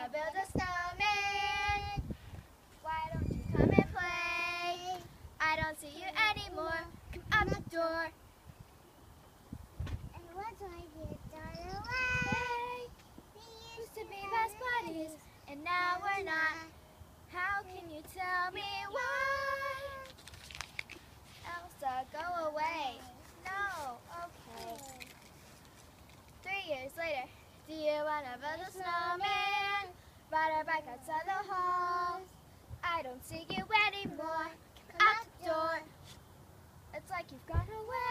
wanna build a snowman? Why don't you come and play? I don't see you anymore. Come out the door. And once I get done away, We used to be best buddies, and now we're not. How can you tell me why? Elsa, go away. No, okay. 3 years later, do you wanna build a snowman? Ride a bike outside the halls. I don't see you anymore. Come out the door. It's like you've gone away.